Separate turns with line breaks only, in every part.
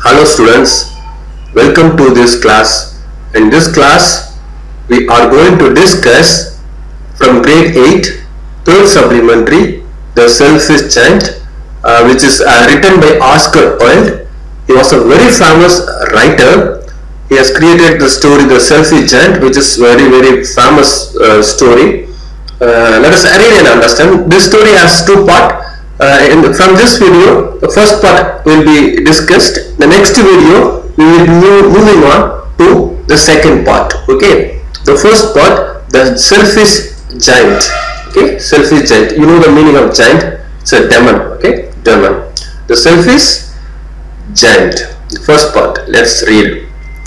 Hello students, welcome to this class. In this class, we are going to discuss from grade 8, third supplementary, the selfish giant, which is written by Oscar Wilde. He was a very famous writer. He has created the story The Selfish Giant, which is very famous story. Let us read and understand. This story has two parts. From this video, the first part will be discussed. The next video, we will be moving on to the second part. Okay, the first part, the selfish giant. Okay, selfish giant. You know the meaning of giant? It's a demon. Okay, demon. The selfish giant. The first part. Let's read.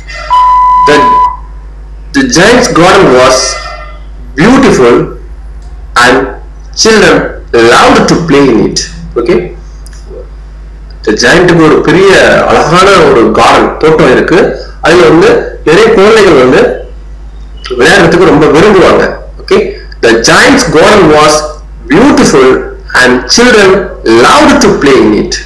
The giant's garden was beautiful and children loved to play in it. Okay, the giant க்கு ஒரு பெரிய அழகான ஒரு garden தோட்டம் இருக்கு. அதுல வந்து நிறைய குழந்தைகள் வந்து விளையாடுறதுக்கு ரொம்ப விரும்புவாங்க. Okay, the giant's garden was beautiful and children loved to play in it.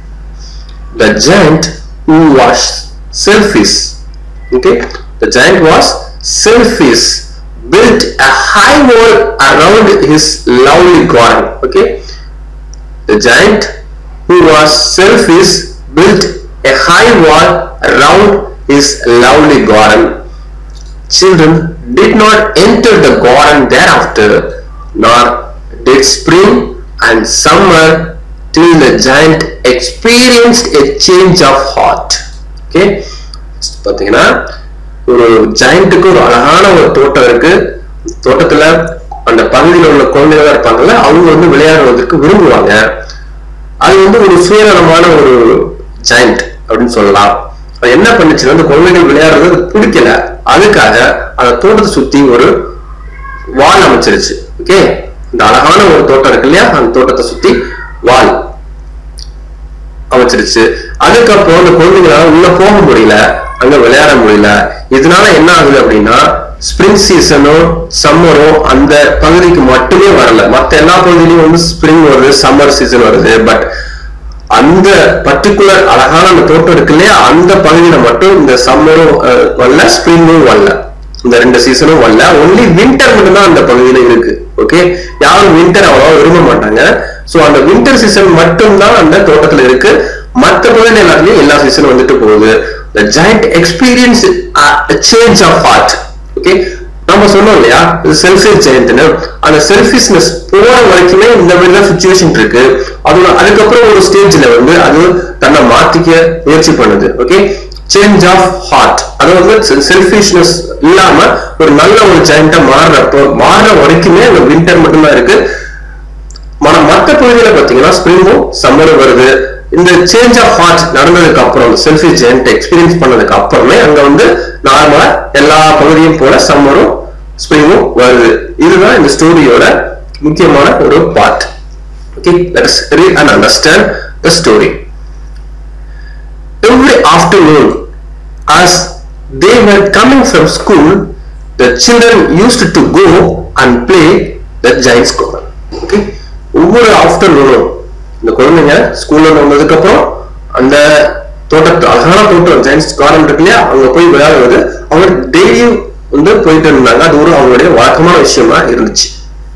The giant who was selfish. Okay, the giant was selfish, built a high wall around his lovely garden. Okay, the giant who was selfish built a high wall around his lovely garden. Children did not enter the garden thereafter, nor did spring and summer, till the giant experienced a change of heart. Okay, பாத்தீங்கன்னா ஒரு ஜாயிண்ட்டுக்கு ஒரு அழகான ஒரு தோட்டம் இருக்கு. தோட்டத்துல அந்த பகுதியில் உள்ள குழந்தைகளா இருப்பாங்கல்ல, அவங்க வந்து விளையாடுவதற்கு விரும்புவாங்க. அது வந்து ஒரு சுயநலமான ஒரு ஜாயிண்ட் அப்படின்னு சொல்லலாம். அது என்ன பண்ணுச்சுன்னா, அந்த குழந்தைகள் விளையாடுறது பிடிக்கல, அதுக்காக அந்த தோட்டத்தை சுத்தி ஒரு வால் அமைச்சிருச்சு. ஓகே, இந்த அழகான ஒரு தோட்டம் இருக்கு இல்லையா, அந்த தோட்டத்தை சுத்தி வால் அமைச்சிருச்சு. அதுக்கப்புறம் அந்த குழந்தைங்களால உள்ள போக முடியல, அங்க விளையாட முடியல. இதனால என்ன ஆகுது அப்படின்னா, ஸ்பிரிங் சீசனும் சம்மரும் அந்த பகுதிக்கு மட்டுமே வரல. மற்ற எல்லா பகுதியிலும் வந்து ஸ்பிரிங் வருது, சம்மர் சீசன் வருது. பட் அந்த பர்டிகுலர் அழகான அந்த தோட்டம் இருக்கு இல்லையா, அந்த பகுதியில மட்டும் இந்த சம்மரும் வரல, ஸ்பிரிங்கும் வரல, இந்த ரெண்டு சீசனும் வரல. ஒன்லி வின்டர் மட்டும் தான் அந்த பகுதியில இருக்கு. ஓகே, யாரும் வின்டர் அவ்வளவா விரும்ப மாட்டாங்க. சோ அந்த வின்டர் சீசன் மட்டும் தான் அந்த தோட்டத்துல இருக்கு. மற்ற பகுதியில எல்லாத்துலயும் எல்லா சீசனும் வந்துட்டு போகுது. The giant experienced a change of heart. Okay, நம்ம சொன்னோம் இல்லையா செல்ஃபிஷ் ஜெயண்ட்னு, அந்த செல்ஃபிஷ்னஸ் போற வரைக்குமே இந்த மாதிரிதான் சிச்சுவேஷன் இருக்கு. அதுக்கப்புறம் ஒரு ஸ்டேஜ்ல வந்து அது தன்னை மாத்திக்க முயற்சி பண்ணுது. ஓகே, சேஞ்ச் ஆஃப் ஹார்ட், அது வந்து செல்ஃபிஷ்னஸ் இல்லாம ஒரு நல்ல ஒரு ஜெயண்டா மாறுற வரைக்குமே அந்த வின்டர் மட்டும்தான் இருக்கு. மற்ற பகுதியில பாத்தீங்கன்னா ஸ்பிரிங்கும் சம்மரும் வருது. இந்த சேஞ்ச் ஆஃப் ஹார்ட் நடந்ததுக்கு அப்புறம், செல்ஃபிஷ் ஜெயண்ட் எக்ஸ்பீரியன்ஸ் பண்ணதுக்கு அப்புறமே அங்க வந்து நார்மலா எல்லா பகுதியும் போல சம்மரும் ஸ்பிரிங்கும் வருது. இதுதான் இந்த ஸ்டோரியோட முக்கியமான ஒரு part. Okay, let's read and understand the story. Every afternoon, as they were coming from school, the children used to go and play the giant's garden. Okay, ஒவ்வொரு ஆஃப்டர்நூனும் இந்த குழந்தைங்க ஸ்கூல்ல வந்ததுக்கு அப்புறம் அந்த தோட்டத்து அழகான தோட்டம் ஜெயண்ட்ஸ் கார்டன் இருக்கு இல்லையா, அங்க போய் விளையாடுவது அவங்க டெய்லியும் வந்து போயிட்டு இருந்தாங்க. அது ஒரு அவங்களுடைய வழக்கமான விஷயமா இருந்துச்சு.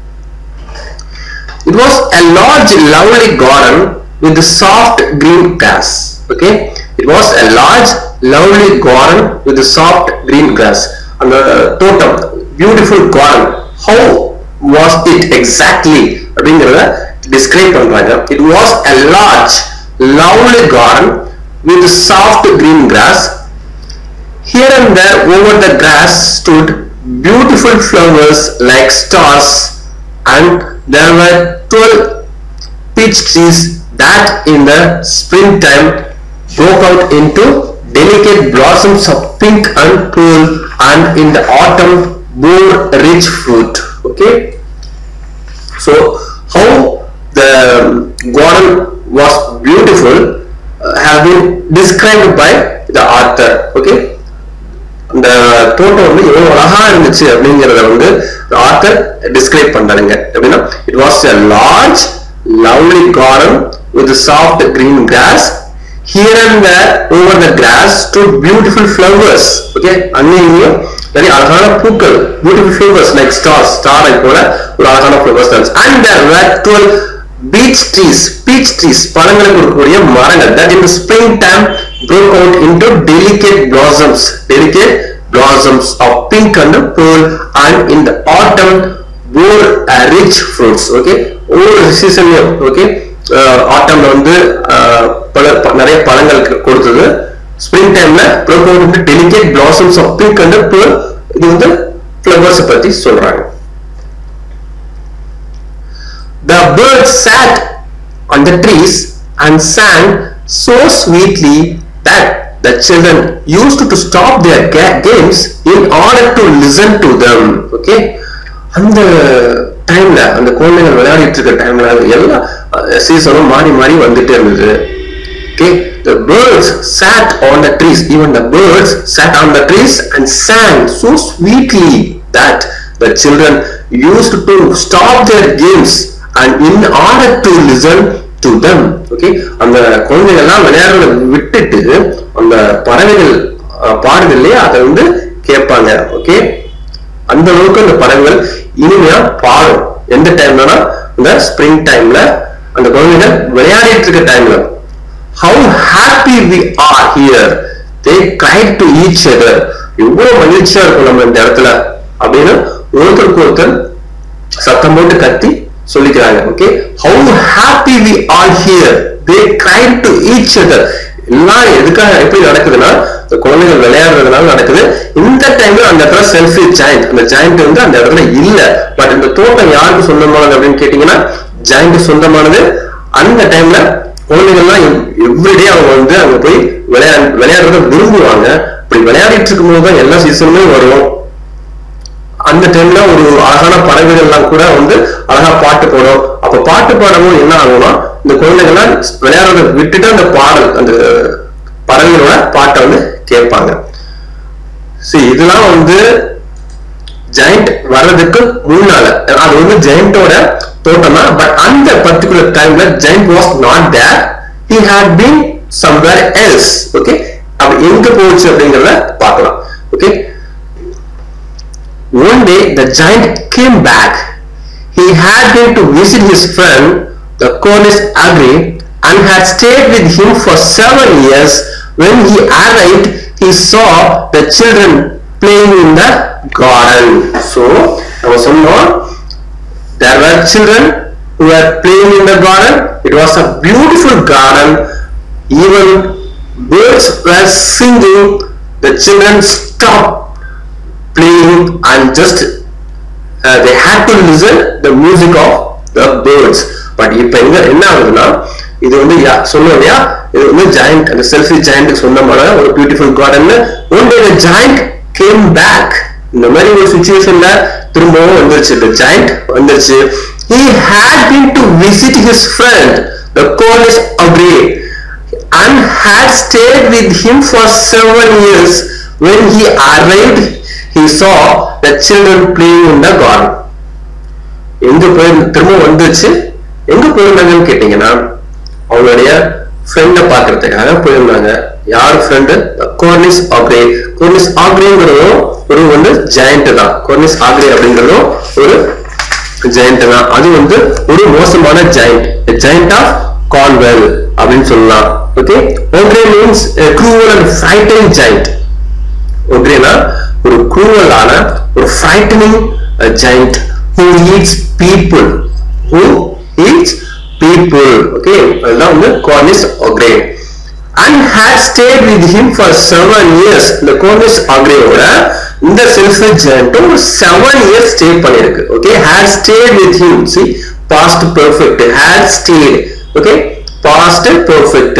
It was a large lovely garden with the soft green grass. Okay, it was a large lovely garden with the soft green grass. அந்த தோட்டம் beautiful garden. How was it exactly அப்படிங்கறத describe பண்றாங்க. It was a large lovely garden with soft green grass. Here and there over the grass stood beautiful flowers like stars, and there were 12 peach trees that in the springtime broke out into delicate blossoms of pink and purple, and in the autumn bore rich fruit. Okay, so how the garden was beautiful have been described by the author. Okay, இந்த தோட்டம் வந்து எவ்வளவு அழகா இருந்துச்சு அப்படிங்கறத வந்து author describe பண்றாங்க. அப்படின்னா it was a large lovely garden with soft green grass. here and there over the grass stood beautiful flowers. Okay, அங்கேயும் நிறைய அழகான பூக்கள், beautiful flowers like stars, star போல ஒரு அழகான flowers தான். And there were 12 peach trees, பழங்களுக்கு இருக்கக்கூடிய மரங்கள் that in the springtime broke out into delicate blossoms of pink and pearl, and in the autumn bore rich fruits. Okay, ஒவ்வொரு சீசன்லயும் okay autumn வந்து நிறைய பழங்கள் கொடுத்தது. ஸ்ப்ரிங் டைம்ல broke out into delicate blossoms of pink and pearl. இது வந்து flowers பத்தி சொல்றாங்க. The birds sat on the trees and sang so sweetly that the children used to stop their games in order to listen to them. Okay, அந்த டைம்ல அந்த குழந்தைகள் விளையாடிட்டு இருக்க டைம்ல எல்லா சீசனும் மாறி வந்துட்டே இருந்தது. Okay, the birds sat on the trees, even the birds sat on the trees and sang so sweetly that the children used to stop their games and in order to listen to them. Okay, அந்த குழந்தைகள் எல்லாம் விளையாடுறத விட்டுட்டு அந்த பறவைகள் பாடுது இல்லையா அதை வந்து கேட்பாங்க. ஓகே, அந்த அளவுக்கு அந்த பறவைகள் இனிமையா பாடும். எந்த டைம்லனா இந்த ஸ்ப்ரிங் டைம்ல அந்த குழந்தைகள் விளையாடிட்டு இருக்க டைம்ல. How happy we are here, they cried to each other. எவ்வளவு மகிழ்ச்சியா இருக்கும் நம்ம இந்த இடத்துல அப்படின்னு ஒருத்தருக்கு ஒருத்தர் சத்தம் போட்டு கத்தி சொல்லிக்கிறாங்க. Okay, how happy we are here, they cried to each other. எல்லாம் எதுக்காக எப்படி நடக்குதுன்னா இந்த குழந்தைகள் விளையாடுறதுனால நடக்குது. இந்த டைம்ல அந்த இடத்துல செல்ஃபி ஜாயிண்ட், அந்த ஜாயிண்ட் வந்து அந்த இடத்துல இல்ல. பட் இந்த தோட்டம் யாருக்கு சொந்தமானது அப்படின்னு கேட்டீங்கன்னா ஜாயிண்ட் சொந்தமானது. அந்த டைம்ல குழந்தைகள்லாம் எவ்ரிடே அவங்க வந்து அங்க போய் விளையாடுறத விரும்புவாங்க. அப்படி விளையாடிட்டு இருக்கும் போதுதான் எல்லா சீசனுமே வரும். அந்த டைம்ல ஒரு அழகான பறவைகள்லாம் கூட வந்து அழகா பாட்டு போடும். அப்ப பாட்டு பாடவும் என்ன ஆகும்னா இந்த குழந்தைகள்லாம் விளையாடுறத விட்டுட்டு அந்த பாடல் அந்த பறவைகளோட பாட்டை வந்து கேட்பாங்க. இதெல்லாம் வந்து ஜெயண்ட் வர்றதுக்கு முன்னால அது வந்து ஜெயண்டோட தோட்டம் தான். பட் அந்த பர்டிகுலர் டைம்ல giant was not there, he had been somewhere else. Okay, அப்ப எங்க போச்சு அப்படிங்கறத பார்க்கலாம். Okay, one day the giant came back. He had been to visit his friend the Cornish Agri and had stayed with him for 7 years. When he arrived, he saw the children playing in the garden. So there were children who were playing in the garden. It was a beautiful garden. Even birds were singing. The children stopped playing and just they had to listen the music of the birds. But இப்ப என்ன ஆகுதுன்னா இது வந்து சொல்லுவோம் இல்லையா, இது வந்து joint அந்த செல்ஃபி ஜாயிண்ட் சொந்தமான ஒரு beautiful garden. One day the giant came back. இந்த மாதிரி ஒரு சிச்சுவேஷன்ல திரும்பவும் வந்துருச்சு, the giant வந்துருச்சு. He had been to visit his friend the Cornish Agri and had stayed with him for 7 years. When he arrived, he saw the children playing in the garden. எங்க போய் திரும்ப வந்துச்சு, எங்க போயிருந்தாங்கன்னு கேட்டீங்கன்னா அவங்களுடைய ஃப்ரெண்ட பாக்குறதுக்காக போயிருந்தாங்க. யார் ஃப்ரெண்டு? கோர்னிஷ் ஆக்ரே. கோர்னிஷ் ஆக்ரேங்கிறதும் ஒரு வந்து ஜெயண்ட் தான். கோர்னிஷ் ஆக்ரே அப்படிங்கிறதும் ஒரு ஜெயண்ட் தான். அது வந்து ஒரு மோசமான ஜெயண்ட், ஜெயண்ட் ஆஃப் கார்ன்வெல் அப்படின்னு சொல்லலாம். Okay, ogre means cruel and frightening giant. ஓக்ரேனா ஒரு cruel-ஆன ஒரு frightening giant who eats people. Who eats people. Okay, அதுதான் வந்து Cornish Agri. And had stayed with him for 7 years. இந்த Cornish Agri-ஓட இந்த செல்ஃபி ஜெயண்ட் 7 years ஸ்டே பண்ணிருக்கு. Okay, had stayed with him. See, past perfect. Had stayed. Okay, past perfect.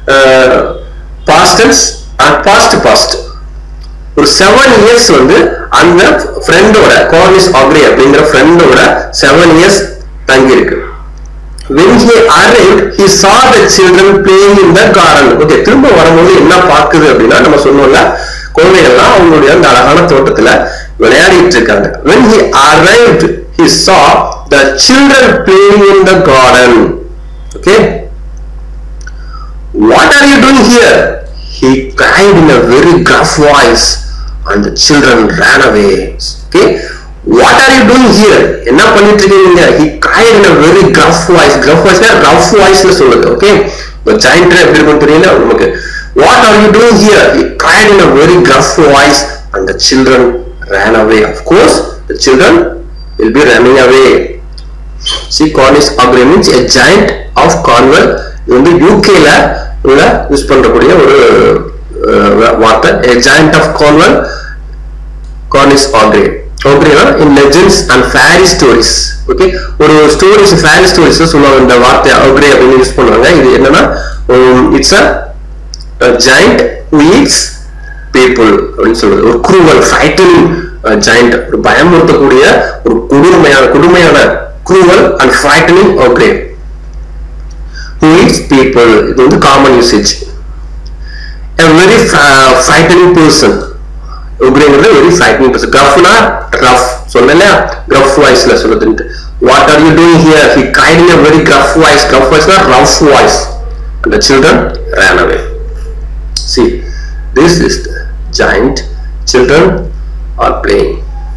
Past tense and past. ஒரு 7 years வந்து அந்த ஃப்ரெண்டோட Cornish Agri அப்படிங்கிற ஃப்ரெண்டோட 7 years தங்கி இருக்கு. When he arrived, he saw the children playing in the garden. Okay, திரும்ப வரும்போது என்ன பாக்குது அப்படின்னா நம்ம சொன்னோம்ல குழந்தைகள்லாம் அவங்களுடைய அந்த அழகான தோட்டத்துல விளையாடிட்டு இருக்காங்க. When he arrived, he saw the children playing in the garden. Okay, what are you doing here? He cried in a very gruff voice, and the children ran away. Okay, what are you doing here? என்ன பண்ணிட்டு இருக்கீங்க? He cried in a very gruff voice. Gruff voice னா rough voice ல சொல்லுது. Okay, the giant எப்படி இருக்குன்னு தெரியல நமக்கு. What are you doing here? He cried in a very gruff voice, and the children ran away. Of course, the children will be running away. See, Cornish ogre means a giant of Cornwall. இது வந்து யூகேல உள்ள use பண்றக்கூடிய ஒரு வார்த்தை. A giant of Cornwall, Cornish ogre. Ogre in legends and fairy stories. Okay, ஒரு stories fairy stories சொல்லுவாங்க இந்த வார்த்தை ogre அப்படின்னு யூஸ் பண்ணுவாங்க. இது என்னன்னா it's a giant who eats people அப்படின்னு சொல்றது. ஒரு cruel frightening giant, ஒரு பயமுறுத்தக்கூடிய ஒரு கொடுமையான cruel and frightening ogre who eats people. இது வந்து common usage. A very frightening person. ogre is a very frightening person. Gruff na rough சொன்னேன்ல, gruff voice ல சொல்லுது. What are you doing here? He cried in a very gruff voice. Gruff voice na rough voice, and the children ran away. See, this is the giant. Children are playing.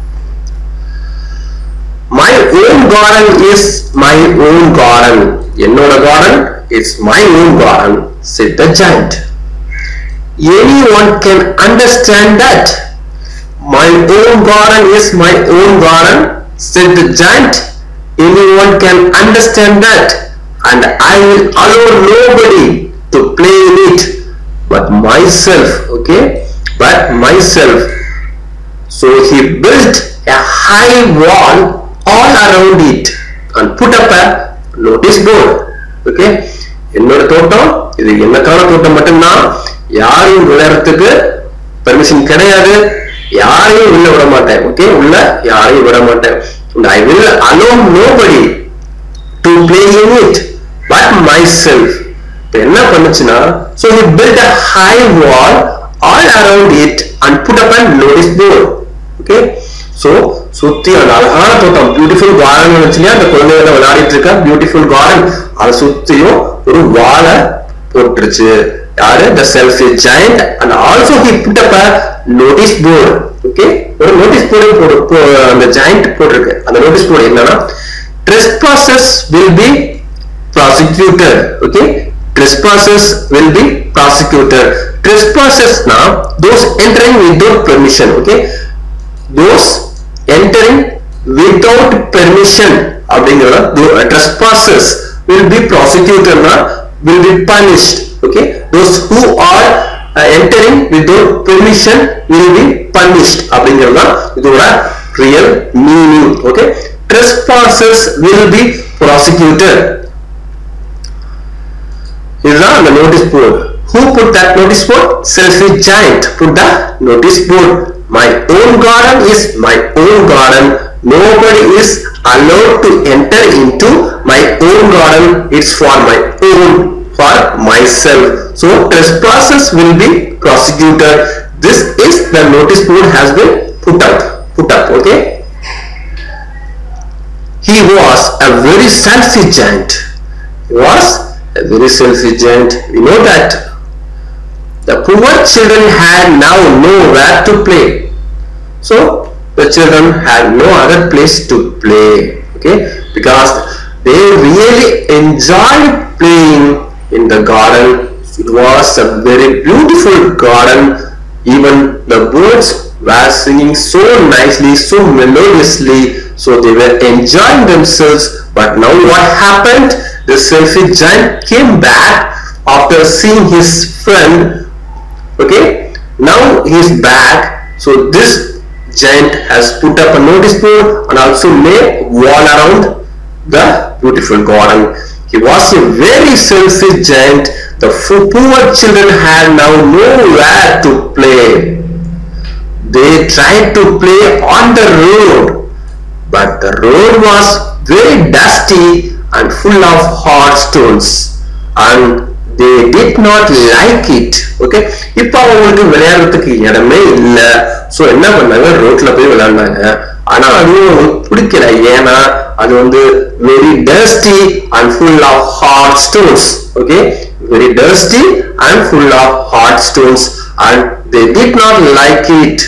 My own garden is my own garden. Ennoda garden is my own garden, said the giant. Anyone can understand that. My own garden is my own garden, said the giant. Anyone can understand that, and I will allow nobody to play in it but myself. Okay, but myself. So he built a high wall all around it and put up a notice board. Okay, என்னோட தோட்டம் இது என்னக்கான தோட்டம் மட்டும்தான், யாரும் விளையாடுறதுக்கு permission கிடையாது, யாரையும் உள்ள விட மாட்டேன். ஓகே, உள்ள யாரையும் விட மாட்டேன். and I will allow nobody to play in it but myself. என்ன பண்ணுச்சுன்னா, so he built a high wall all around it and put up a notice board. Okay, so சுத்தி அந்த அழகான தோட்டம், பியூட்டிஃபுல் கார்டன் இருந்துச்சுன்னா அந்த குழந்தைகளை விளையாடிட்டு இருக்க பியூட்டிஃபுல் கார்டன், அதை சுத்தியும் ஒரு வாழை போட்டுருச்சு. யாரு? the selfish giant. and also he put up a notice board. Okay, ஒரு நோட்டீஸ் போர்டு அந்த giant போட்டிருக்கு. அந்த நோட்டீஸ் போர்டு என்னன்னா, trespassers will be prosecuted. Okay, trespassers will be prosecuted. Trespassers na those entering without permission. Okay, those entering without permission அப்படிங்கறது trespassers will be prosecuted na will be punished. Okay, those who are entering without permission will be punished அப்படிங்கறது இதோட real meaning. Okay, trespassers will be prosecuted. Is the notice board. Who put that notice board? Selfish giant put the notice board. My own garden is my own garden. Nobody is allowed to enter into my own garden. It's for my own, for myself. So trespassers will be prosecuted. This is the notice board has been put up. Okay. He was a very selfish giant. He was a very selfish giant. We know that the poor children had now nowhere to play. So the children had no other place to play. Okay, because they really enjoyed playing in the garden. It was a very beautiful garden. Even the birds were singing so nicely, so melodiously. So they were enjoying themselves. But now what happened? The selfish giant came back after seeing his friend. Okay, now he is back. So this giant has put up a notice board and also made wall around the beautiful garden. He was a very selfish giant. The poor children had now nowhere to play. They tried to play on the road, but the road was very dusty and full of hard stones, and they did not like it. Okay, இப்போ அவங்களுக்கு விளையாடுறதுக்கு இடமே இல்ல. So என்ன பண்ணாங்க, ரோட்ல போய் விளையாடுனாங்க. ஆனா அது பிடிக்கல, ஏன்னா அது வந்து very dusty and full of hard stones. Okay, very dusty and full of hard stones, and they did not like it.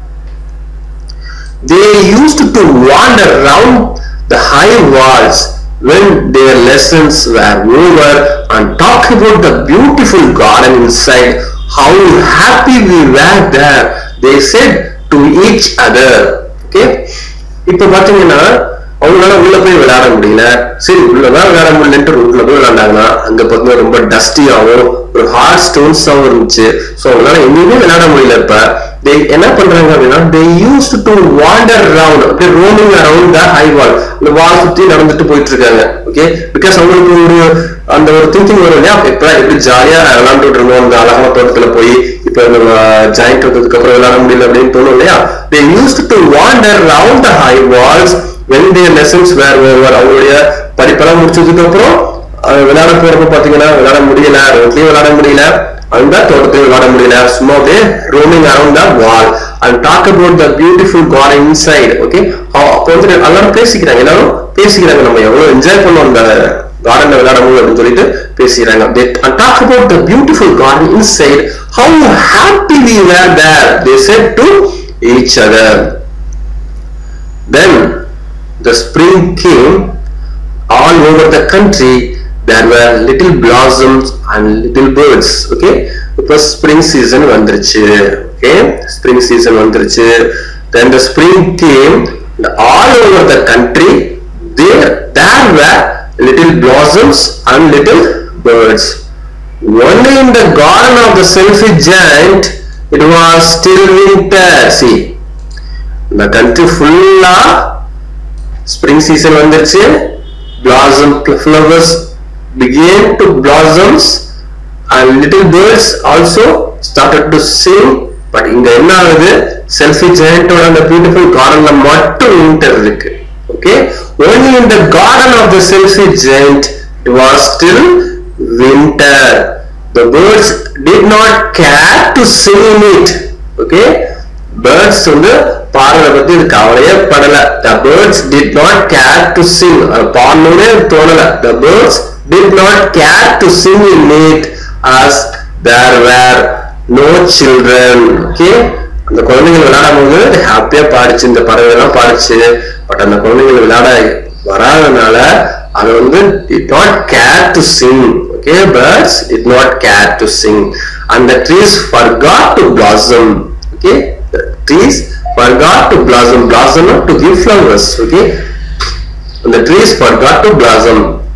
They used to wander around the high walls when their lessons were over and talk about the beautiful garden inside. How happy we were there, they said to each other. Okay, இப்போ பாத்தீங்கன்னா அவங்களால உள்ள போய் விளையாட முடியல. சரி உள்ளதான் விளையாட முடியலன்ட்டு உள்ள போய் விளையாண்டாங்கன்னா அங்க பார்த்தீங்கன்னா ரொம்ப டஸ்டியாவும் ஒரு ஹார்ட் ஸ்டோன்ஸாவும் இருந்துச்சு. ஸோ அவங்களால எங்கேயுமே விளையாட முடியல. இப்ப என்ன பண்றாங்க அப்படின்னா they used to wander around, okay, roaming around the high wall, இந்த வால் சுத்தி நடந்துட்டு போயிட்டு இருக்காங்க. ஓகே, பிகாஸ் அவங்களுக்கு ஒரு அந்த ஒரு திங்கிங் வரும் இல்லையா, எப்படி ஜாலியா விளையாண்டுட்டு இருந்தோம் அந்த அழகான தோட்டத்துல போய் இப்ப நம்ம ஜாயிண்ட் வந்ததுக்கு அப்புறம் விளையாட முடியல அப்படின்னு தோணும் இல்லையா. they used to wander around the high walls when their lessons were over. அவங்களுடைய படிப்பெல்லாம் முடிச்சதுக்கு அப்புறம் விளையாட போறப்ப பாத்தீங்கன்னா விளையாட முடியல, ரோட்லயும் விளையாட முடியல, அந்த தோட்டத்தையும் விளையாட முடியல. சும்மா roaming around the wall and talk about the beautiful garden inside. Okay, அப்போ வந்து எல்லாரும் பேசிக்கிறாங்க, நம்ம எவ்வளவு என்ஜாய் பண்ணோம் அந்த கார்டன்ல விளையாடும் அப்படின்னு சொல்லிட்டு பேசிக்கிறாங்க. and talk about the beautiful garden inside, how happy we were there, they said to each other. Then the spring came. All over the country there were little blossoms and little birds. Okay, because spring season வந்துருச்சு. Okay, spring season வந்துருச்சு. Then the spring came, and all over the country there were little blossoms and little birds. Only in the garden of the selfish giant it was still winter. See, the country full spring season வந்துருச்சு, blossom flowers began to blossoms and little birds also started to sing. But இங்க என்ன ஆகுது, selfish giant ஓட அந்த beautiful gardenல மட்டும் winter இருக்கு. Okay, only in the garden of the selfish giant it was still winter. The birds did not care to sing in it. Okay, birds வந்து பாடுறத பத்தி கவலையே படல. The birds did not care to sing. பாடணும்னே தோணல. The birds did not care to sing in it as there were no children. Okay, அந்த குழந்தைகள் விளையாடும் போது ஹாப்பியா பாடிச்சு, இந்த பறவை எல்லாம் பாடிச்சு. பட் அந்த குழந்தைகள் விளையாட வராதனால அது வந்து did not care to sing. Okay, birds did not care to sing, and the trees forgot to blossom. Okay, the trees forgot to blossom to give flowers. Okay, and the trees forgot to blossom.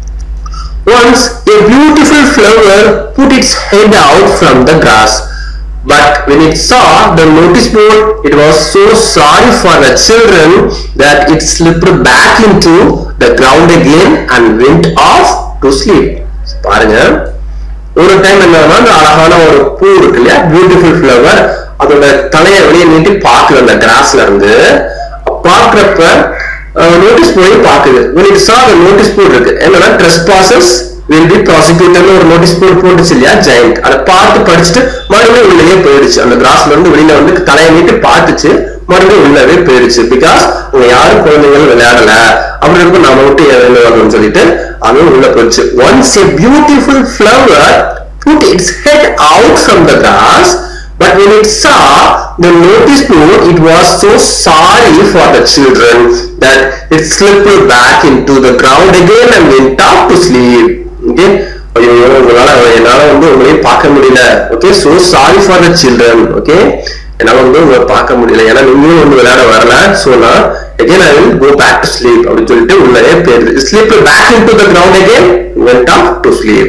Once a beautiful flower put its head out from the grass, but when it saw the notice board it was so sorry for the children that it slipped back into the ground again and went off to sleep. பாருங்க, ஒரு time என்னன்னா அந்த அழகான ஒரு பூ இருக்கு இல்லையா, beautiful flower, அதோட தலையை வெளியே நீட்டி பாக்குது அந்த கிராஸ்ல இருந்து. பாக்குறப்ப நோட்டீஸ் போர்டு பாக்குது. when it saw the notice board இருக்கு, என்னன்னா trespassers will be prosecuted ஒரு நோட்டீஸ் போர்டு போட்டுச்சு இல்லையா ஜெயண்ட், அதை பார்த்து படிச்சுட்டு மறுபடியும் உள்ளே போயிடுச்சு. அந்த கிராஸ்ல இருந்து வெளியில வந்து தலையை நீட்டி பார்த்துச்சு, மறுபடியும் உள்ளவே போயிடுச்சு. பிகாஸ் அவங்க யாரும் குழந்தைகள் விளையாடல, அப்படி இருக்கும் நம்ம விட்டு வரணும்னு சொல்லிட்டு அதுவும் உள்ள போயிடுச்சு. once a beautiful flower put its head out from the grass, but when it saw the notice board it was so sorry for the children that it slipped back into the ground again and went off to sleep. Okay, என்னால வந்து உங்களையும் பார்க்க முடியல. Okay, so sorry for the children. Okay, என்னால வந்து உங்களை பார்க்க முடியல, ஏன்னா நீங்களும் வந்து விளையாட வரல. So நான் again I will go back to sleep அப்படின்னு சொல்லிட்டு உள்ளே போயிடுது. Slip back into the ground again, went off to sleep.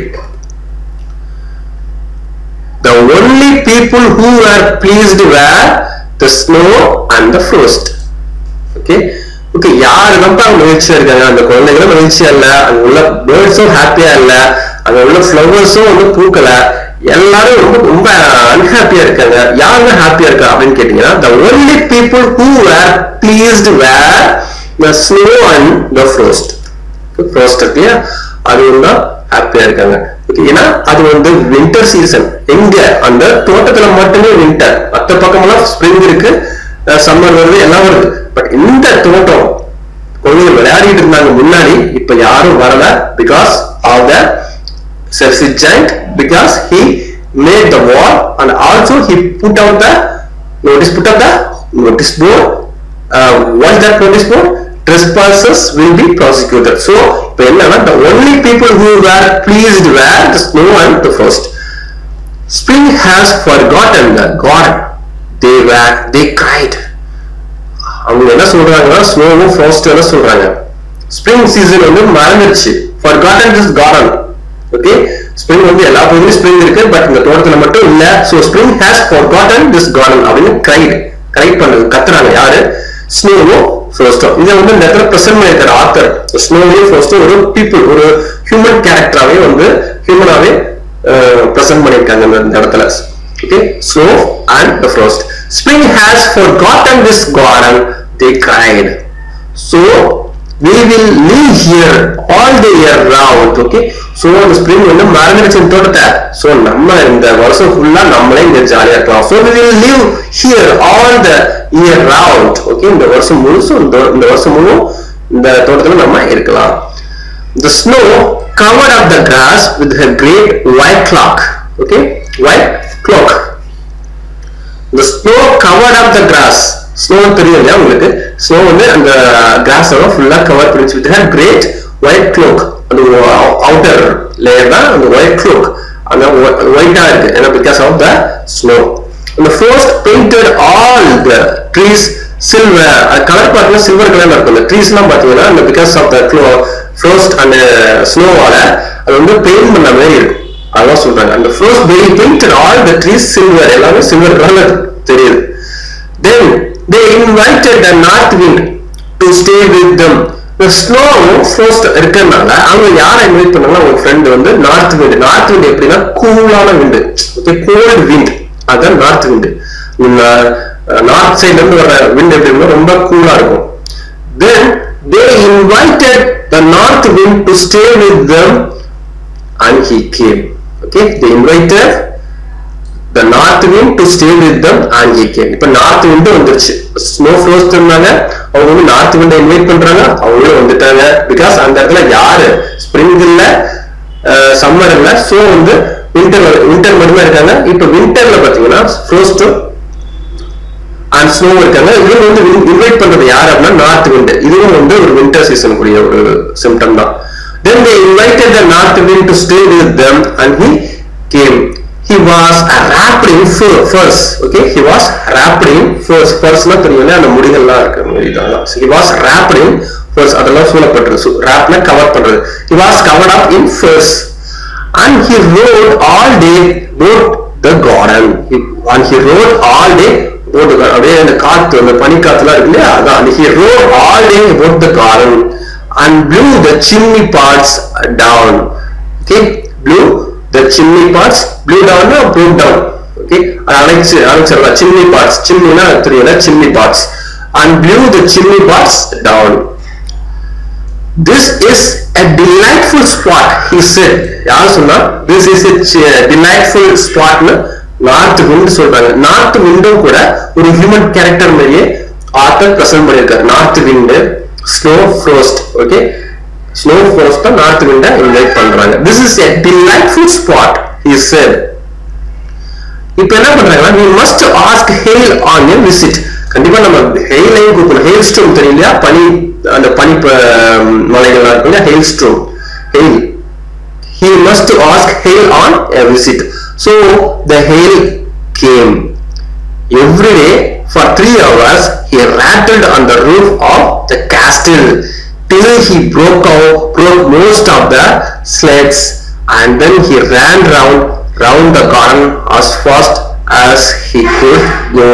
The only people who were pleased were the snow and the frost. Okay, okay, யாரு ரொம்ப மகிழ்ச்சியா இருக்காங்க, அந்த குழந்தைகளும் மகிழ்ச்சியா இல்ல, அங்க உள்ள பேர்ட்ஸும் ஹாப்பியா இல்ல, அங்க உள்ள ஃப்ளவர்ஸும் வந்து பூக்கல, எல்லாரும் ரொம்ப ரொம்ப அன்ஹாப்பியா இருக்காங்க. யாருங்க ஹாப்பியா இருக்கா அப்படின்னு கேட்டீங்கன்னா the only people who were pleased were the snow and the frost. frost இல்லையா, அது வந்து ஹாப்பியா இருக்காங்க. ஏன்னா அது வந்து வின்டர் சீசன், எங்க அந்த தோட்டத்துல மட்டுமே வின்டர், மற்ற பக்கமெல்லாம் ஸ்ப்ரிங் இருக்கு, சம்மர் வருது, எல்லாம் வருது. பட் இந்த தோட்டம் குழந்தைகள் விளையாடிட்டு இருந்தாங்க முன்னாடி, இப்ப யாரும் வரல. Because of the Selfish giant because he made the wall and also he put out the notice board. What is that notice board? Trespassers will be prosecuted. So the only people who were pleased were the snow and the frost. Spring has forgotten the God. They cried. அவங்க என்ன சொல்றாங்கன்னா ஸ்னோவும் frost என்ன சொல்றாங்க, spring season வந்து மறந்துடுச்சு. forgotten this garden. Okay, spring வந்து எல்லா பகுதியிலும் ஸ்ப்ரிங் இருக்கு, பட் இந்த தோட்டத்துல மட்டும் இல்ல. So spring has forgotten this garden அப்படின்னு கிரை பண்றது, கத்துறாங்க. யாரு? ஸ்னோவும் ஃப்ராஸ்டும். இதை வந்து இந்த இடத்துல பிரசன்ட் பண்ணிருக்கிற ஆத்தர் ஸ்னோவும் ஃப்ராஸ்டும் ஒரு பீப்புள், ஒரு ஹியூமன் கேரக்டராவே வந்து ஹியூமனாவே பிரசன்ட் பண்ணிருக்காங்க இந்த இடத்துல. Okay, snow and the frost. Spring has forgotten this garden, they cried. So we will live here all the year round. Okay, so the spring வந்து மறந்துடுச்சு தோட்டத்தை. So நம்ம இந்த வருஷம் ஃபுல்லா நம்மளே இங்க ஜாலியா இருக்கலாம். So we will live here all the year round. Okay, இந்த வருஷம் முழுசும் இந்த வருஷம் முழு இந்த தோட்டத்துல நம்ம இருக்கலாம். The snow covered up the grass with her great white cloak. Okay, white cloak. The snow covered up the grass. Snow தெரியும் இல்லையா உங்களுக்கு? Snow வந்து அந்த grass ஓட ஃபுல்லா கவர் பண்ணிச்சு. with her great white cloak. அந்த outer layer தான் அந்த white cloak. அந்த white-ஆ இருக்கு ஏன்னா because of the snow. And the frost painted all the trees silver. Colour பார்த்தீங்கன்னா சில்வர் கலர்ல இருக்கும். அந்த ட்ரீஸ்லாம் பார்த்தீங்கன்னா அந்த because of the frost and snow-ஆல அது வந்து பெயிண்ட் பண்ண மாதிரி இருக்கும். அதான் சொல்றாங்க. அந்த frost painted all the trees silver. எல்லாமே சில்வர் கலர்ல தெரியுது. Then they invited the north wind to stay with them. The snow frost இருக்கறனால அவங்க யாரை இன்வைட் பண்ணாங்க? அவங்க ஃப்ரெண்ட் வந்து நார்த் wind. நார்த் wind எப்படின்னா கூலான wind. Okay, cold wind. அதான் நார்த் wind. நார்த் சைடுல இருந்து வர wind எப்படின்னா ரொம்ப கூலா இருக்கும். Then they invited the north wind to stay with them and he came. Okay, they invited the north wind to stay with them and he came. இப்ப north wind வந்துருச்சு. snow frost இருந்தாங்க, அவங்க வந்து north wind invite பண்றாங்க, அவங்களும் வந்துட்டாங்க. because அந்த இடத்துல யாரு ஸ்ப்ரிங் இல்ல, சம்மர் இல்ல, சோ வந்து வின்டர் மட்டும் இருக்காங்க. இப்ப வின்டர்ல பாத்தீங்கன்னா frost and snow இருக்காங்க. இவங்க வந்து இன்வைட் பண்றது யாரு அப்படின்னா நார்த் wind. இதுவும் வந்து ஒரு வின்டர் சீசன் கூடிய ஒரு சிம்டம் தான். Then they invited the north wind to stay with them and he came. He was wrapped in furs. Okay, he was wrapped in furs. Furs na theriyala அந்த முடிகள்லாம் இருக்கு இதெல்லாம். He was wrapped in furs. அதெல்லாம் சூழப்பட்டிருக்கு. So wrap na cover பண்றது. He was covered up in furs and he rode all day about the garden. And he rode all day about the garden. அப்படியே அந்த காத்து, அந்த பனிக்காத்துலாம் இருக்கு இல்லையா, அதான். He rode all day about the garden and blew the chimney pots down. Okay, blew the chimney pots, blew down or blew down. Okay, Alexa chimney pots, chimney na theriyala, chimney pots, and blew the chimney pots down. This is a delightful spot, he said. யார் சொன்னா? This is a delightful spot னு north wind சொல்றாங்க. North விண்டும் கூட ஒரு human character மாதிரியே author present பண்ணிருக்காரு. North wind, snow frost. Okay, snow frost தான் நார்த் wind இன்வைட் பண்றாங்க. This is a delightful spot, he said. இப்போ என்ன பண்றாங்கன்னா, we must ask hail on a visit. கண்டிப்பா நம்ம ஹெயிலையும் கூப்பிடணும். ஹெயில் ஸ்ட்ரோம் தெரியலையா? பனி, அந்த பனி மலைகள்லாம் இருக்கும் இல்லையா, hail storm, hail. He must ask hail on a visit. So the hail came. Every day for 3 hours he rattled on the roof of the castle till he broke most of the sleds, and then he ran round the garden as fast as he could go.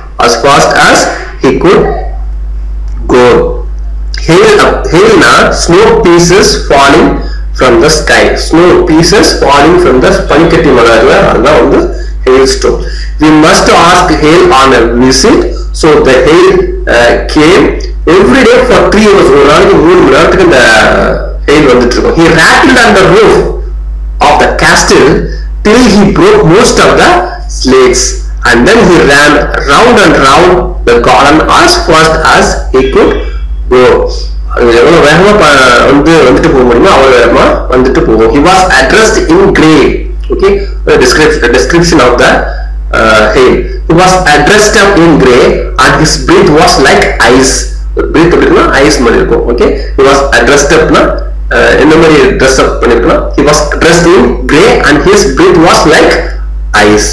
Hail na snow pieces falling from the sky. Snow pieces falling from the panikatti malarla, adha vandu hailstorm. We must ask hail on a visit. So the hail came every day for 3 hours. ஒரு நாளைக்கு 3 மணி நேரத்துக்கு இந்த hail வந்துட்டு இருக்கும். He rattled on the roof of the castle till he broke most of the slates, and then he ran round and round the garden as fast as he could go. அது எவ்வளவு வேகமா வந்துட்டு போக முடியுமோ அவ்வளவு வேகமா வந்துட்டு போகும். He was addressed in gray. Okay, the description of the hail. He was addressed up in gray and his breath was like ice. Breath அப்படின்னா ஐஸ் மாதிரி இருக்கும். Okay, he was addressed upனா என்ன மாதிரி dress up பண்ணிருக்கலாம். He was dressed in gray and his breath was like ice.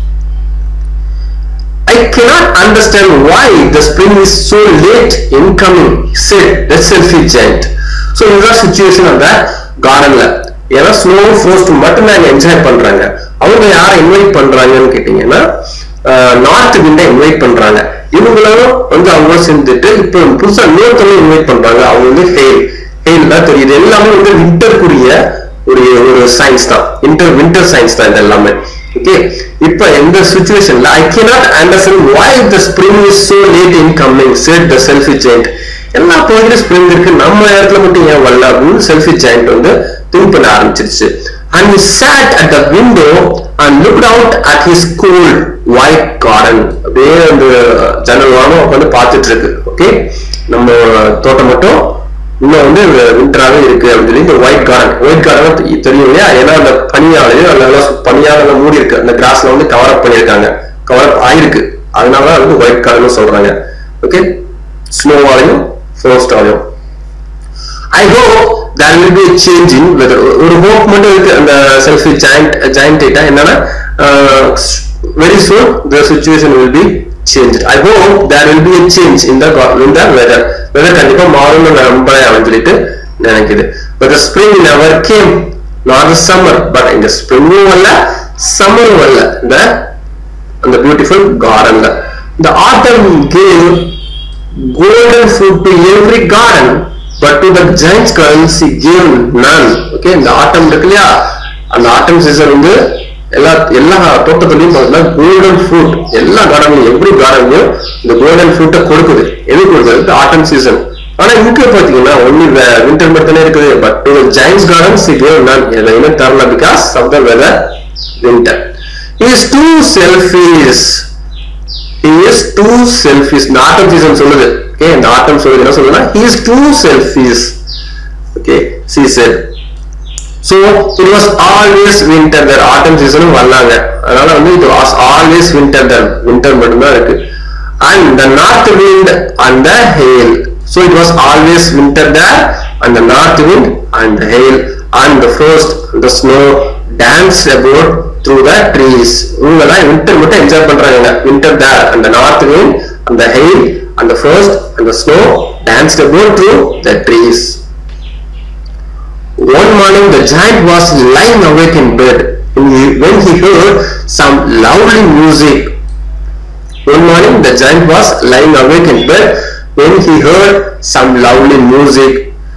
I cannot understand why the spring is so late in coming, said the selfie giant. So in that situation of that gardenல ஏன்னா snow ஃப்ரோஸ்ட் மட்டும் தான் enjoy பண்றாங்க. அவங்க யாரை invite பண்றாங்கன்னு கேட்டீங்கன்னா north விண்டை invite பண்றாங்க. இவங்களும் அவங்க சேர்ந்துட்டு இப்ப புதுசா இன்னொருத்தவங்க இன்வைட் பண்றாங்க. அவங்க ஹெயில் தான் தெரியுது. எல்லாமே விண்டருக்குரிய ஒரு சயின்ஸ் தான், விண்டர் சயின்ஸ் தான் இது எல்லாமே. Okay, இப்ப இந்த சிச்சுவேஷன்ல I cannot understand why the spring is so late in coming, said the selfie giant. எல்லா பகுதியிலும் ஸ்ப்ரிங் இருக்கு, நம்ம இடத்துல மட்டும் ஏன் வரல அப்படின்னு செல்ஃபி ஜாயிண்ட் திங்க் பண்ண ஆரம்பிச்சிருச்சு. And he sat at the window and looked out at his cool white garden. அப்படியே அந்த ஜன்னல் வாரம் உட்காந்து பார்த்துட்டு இருக்கு. ஓகே, நம்ம தோட்டம் மட்டும் இன்னும் விண்டராகவே இருக்கு அப்படின்னு சொல்லி இந்த ஒயிட் கார்டன் தெரியும் இல்லையா? ஏன்னா அந்த பனியால மூடி இருக்கு, அந்த கிராஸ்ல கவர் அப் பண்ணிருக்காங்க, கவர் அப் ஆயிருக்கு, அதனாலதான் ஒயிட் கார்டன் சொல்றாங்க. ஓகே, ஸ்னோவாலையும் ஃப்ரோஸ்டாலையும். I hope there will be a change in weather. ஒரு ஹோப் மட்டும் இருக்கு அந்த செல்ஃபி ஜாயிண்ட் கிட்ட, என்னன்னா very soon the situation will be changed. I hope there will be a change in the weather. Weather கண்டிப்பா மாறும்னு நம்புறேன் அப்படின்னு சொல்லிட்டு நினைக்குது. But the spring never came, not the summer. But in the spring வரல, summer வரல, அந்த beautiful gardenல. The autumn gave golden fruit to every garden, but to the giant's garden she gave none. Okay, இந்த autumn இருக்கு இல்லையா, அந்த autumn season எல்லா தோட்டத்திலையும் golden fruit, எல்லா கார்டன்லயும் every கார்டன்லயும் இந்த கோல்டன் ஃப்ரூட்டை கொடுக்குது. எது கொடுக்குது? Autumn season. ஆனா இங்க பாத்தீங்கன்னா ஒன்லி விண்டர் மட்டும் இருக்குது. But to giant's garden she gave none, எதையுமே தரல, because of the weather winter. He is too selfish. He is too selfish. இந்த ஆட்டம் சீசன் சொல்லுது. ஓகே, இந்த ஆட்டம் சொல்லுது என்ன சொல்லுதுன்னா he is too selfish. Okay, she said. So it was always winter there. Autumn season வரலாங்க, அதனால it was always winter there. Winter மட்டும்தான் இருக்கு. And the north wind and the hail. So it was always winter there, and the north wind and the hail and the frost and the snow danced about through the trees. இவங்கெல்லாம் winter மட்டும் enjoy பண்றாங்க. Winter there and the north wind and the hail and the frost and the snow danced about through the trees. One morning the giant was lying awake in bed when he heard some lovely music. One morning the giant was lying awake in bed when he heard some lovely music.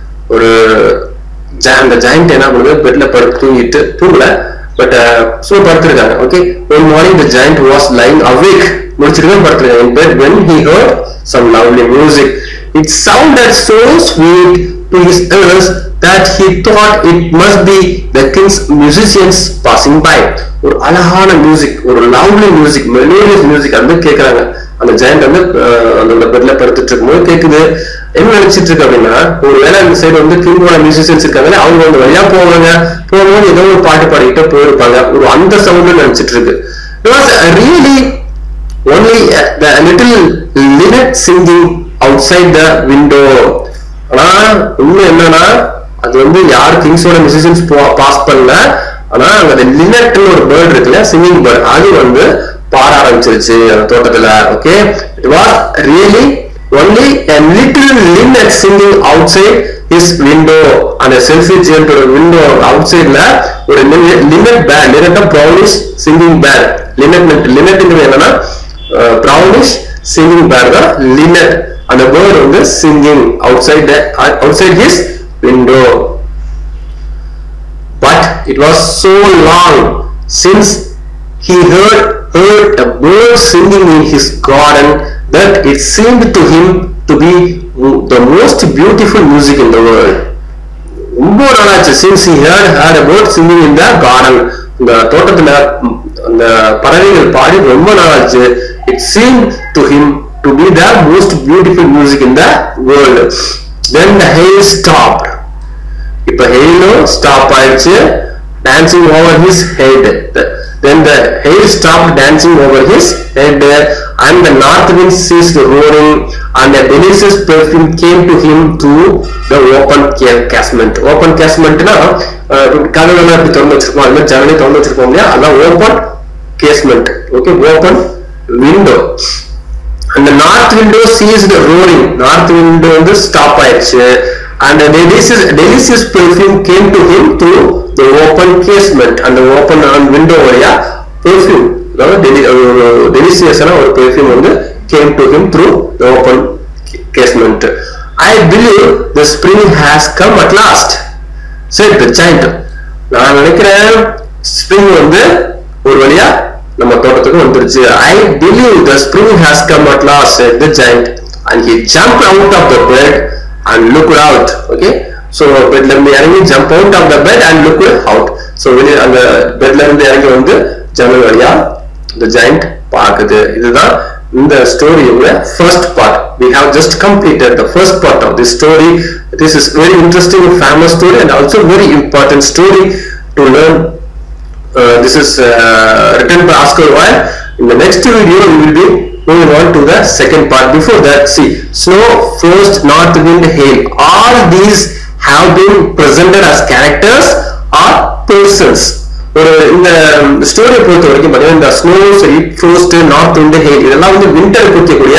அந்த giant என்ன பண்ணுது? பெட்ல படுத்து தூங்கல, but படுத்திருக்காங்க. Okay, one morning the giant was lying awake, முடிச்சிருக்காங்க, படுத்திருக்காங்க in bed when he heard some lovely music. It sounded so sweet to his ears that he thought it must be the king's musicians passing by. ஒரு அழகான music, ஒரு lovely music, melodious music கேக்குறாங்க. அந்த giant அந்த பெட்ல படுத்துட்டு இருக்கும்போது கேக்குது. என்ன நினைச்சிட்டு இருக்கு அப்படின்னா, ஒரு வேளை இந்த சைடு கிங்கோட மியூசிஷியன்ஸ் இருக்காங்க, அவங்க வழியா போகும்போது ஏதோ ஒரு பாட்டு பாடிக்கிட்ட போயிருப்பாங்க, ஒரு அந்த சவுண்ட் நினைச்சிட்டு இருக்கு. It was really only the little linnet singing outside the window. ஆனா உண்மை என்னன்னா, அது யார் கிங்ஸோட மியூசிஷியன்ஸ் பாஸ் பண்ணல, ஆனா அங்க லினட்னு ஒரு பேர்ட் இருக்குல்ல, சிங்கிங் பேர்ட், அது பாட ஆரம்பிச்சிருச்சு அந்த தோட்டத்துல. Okay, it was really only a little linnet singing outside his window. அந்த செல்ஃபி ஜெயண்டோட விண்டோ அவுட்சைட்ல ஒரு linnet bird, linnet brownish singing bird. லினட்ங்கிறது என்னன்னா brownish singing bird தான் லினட். அந்த bird singing outside his window. But it was so long since he heard a bird singing in his garden that it seemed to him to be the most beautiful music in the world. ரொம்ப நாளாச்சு since he heard a bird singing in the garden. இந்த தோட்டத்துல அந்த பறவைகள் பாடி ரொம்ப நாளாச்சு. It seemed to him to be the most beautiful music in the world. then the hail stopped. இப்ப hail stop ஆயிடுச்சு, dancing over his head. Then the hail stopped dancing over his head, and the north wind ceased roaring, and a delicious perfume came to him through the open casement. Open casement na கதவுல இப்படி திறந்து வச்சிருப்போம், அது மாதிரி ஜன்னலை திறந்து வச்சிருப்போம் இல்லையா, அதான் open casement. Okay, open window. And the north window ceased roaring. North window வந்து stop ஆயிடுச்சு, and a delicious perfume came to him through the open casement. And the open window வழியா perfume, delicious ஒரு perfume வந்து came to him through the open casement. I believe the spring has come at last, said the giant. நான் நினைக்கிறேன் spring வந்து ஒரு வழியா நம்ம தோட்டத்துக்கு வந்துருச்சு. I believe the spring has come at last, said the giant, and he jumped out of the bed and looked out. Okay, so bedல இருந்து இறங்கி jump out of the bed and looked out. So வெளிய அந்த bedல இருந்து இறங்கி வந்து ஜன்னல் வழியா the giant பார்க்குது. இதுதான் இந்த ஸ்டோரியோட first part. We have just completed the first part of this story. This is very interesting, famous story, and also very important story to learn. This is written by Oscar Wilde. In the next video we will be moving on to the second part. Before that, see, snow, frost, north wind, hail, all these have been presented as characters or persons. ஒரு இந்த ஸ்டோரியை பொறுத்த வரைக்கும் பார்த்தீங்கன்னா இந்த snow சரி, ஃப்ரோஸ்ட், north wind, hail இதெல்லாம் வந்து விண்டர் குறிக்கக்கூடிய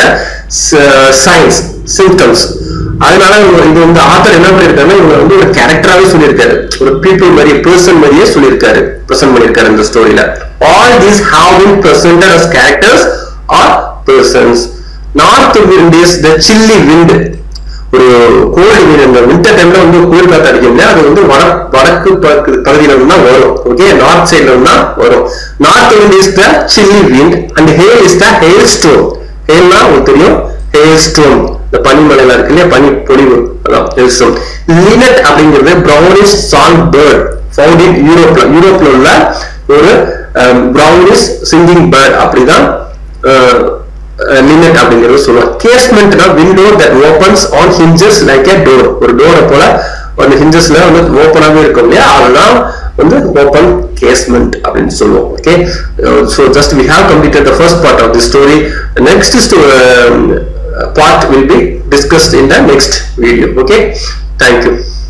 சைன்ஸ், சிம்டம்ஸ். அதனால இது வந்து ஆத்தர் என்ன பண்ணிருக்காருன்னா இவங்க வந்து ஒரு கேரக்டராகவே சொல்லியிருக்காரு, ஒரு பீப்புள் மாதிரி, பர்சன் மாதிரியே சொல்லியிருக்காரு, பிரசன்ட் பண்ணியிருக்காரு இந்த ஸ்டோரியில. All these have been presented as characters or persons. North wind is the chilly wind. ஒரு கோல்டு விண்ட், இந்த விண்டர் டைம்ல வந்து குளிர் காத்து அடிக்கும், அது வந்து வடக்கு பகுதியில இருந்தா வரும். ஓகே, நார்த் சைட்ல இருந்தா வரும். North wind is the chilly wind, and hail is the hail storm. ஹேல்னா உங்களுக்கு தெரியும், ஹேல் ஸ்டோம், இந்த பனிமலையில இருக்கு இல்லையா, பனி பொழிவு, அதான் ஹேல் ஸ்டோம். லினட் அப்படிங்கிறது brownish song bird found in யூரோப்ல உள்ள ஒரு brownish singing bird. அப்படிதான் லினட் அப்படிங்கிறது சொல்லுவாங்க. கேஸ்மெண்ட்னா window that opens on hinges like a door. ஒரு டோரை போல அந்த ஹிஞ்சஸ்ல வந்து ஓப்பனாகவே இருக்கும் இல்லையா, அதுதான் வந்து ஓப்பன் கேஸ்மெண்ட் அப்படின்னு சொல்லுவோம். Okay, so just we have completed the first part of the story. Next part will be discussed in the next video. Okay, thank you.